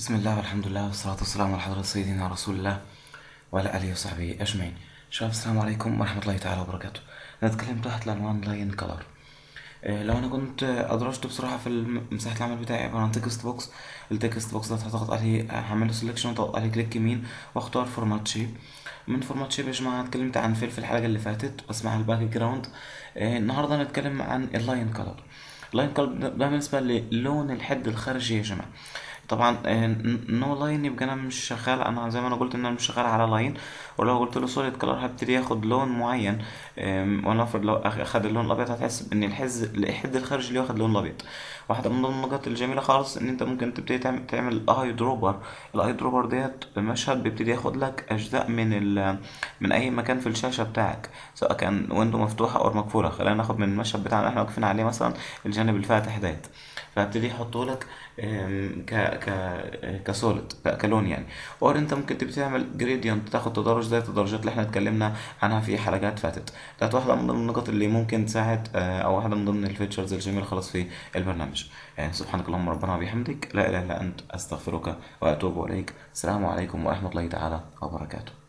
بسم الله والحمد لله والصلاة والسلام على حضرة سيدنا رسول الله وعلى آله وصحبه أجمعين. شباب السلام عليكم ورحمة الله تعالى وبركاته. نتكلم تحت العنوان لاين كلر. لو أنا كنت أدرجت بصراحة في مساحة العمل بتاعي عبارة عن تكست بوكس. التكست بوكس ده هضغط عليه، هعمله سيلكشن وأضغط عليه كليك يمين واختار فورمات شيب. من فورمات شيب يا جماعة اتكلمت عن في الحلقة اللي فاتت بس مع الباك جراوند. النهاردة هنتكلم عن اللاين كلر. اللاين كلر ده بالنسبة للون الحد الخارجي يا جماعة. طبعا نو لاين يبقى انا مش شغال، انا زي ما انا قلت ان انا مش شغال على لاين. ولو قلت له سوليد كلر هبتدي ياخد لون معين. ولنفرض لو اخد اللون الابيض هتحس ان الحد الخارجي اللي واخد لون الابيض. واحده من ضمن النقاط الجميله خالص ان انت ممكن تبتدي تعمل اي دروبر. الاي دروبر ديت مشهد بيبتدي ياخد لك اجزاء من اي مكان في الشاشه بتاعك، سواء كان ويندو مفتوحه او مقفوله. خلينا ناخد من المشهد بتاعنا احنا واقفين عليه مثلا الجانب الفاتح ديت، فهبتدي يحطه لك ك ك كسوليد كلون يعني. اور انت ممكن تبتدي تعمل جريدينت، تاخد تدرج زي التدرجات اللي احنا اتكلمنا عنها في حلقات فاتت. كانت واحده من ضمن النقط اللي ممكن تساعد، او واحده من ضمن الفيتشرز الجميله خلاص في البرنامج. سبحانك اللهم ربنا وبحمدك لا اله الا انت استغفرك واتوب اليك. السلام عليكم ورحمه الله تعالى وبركاته.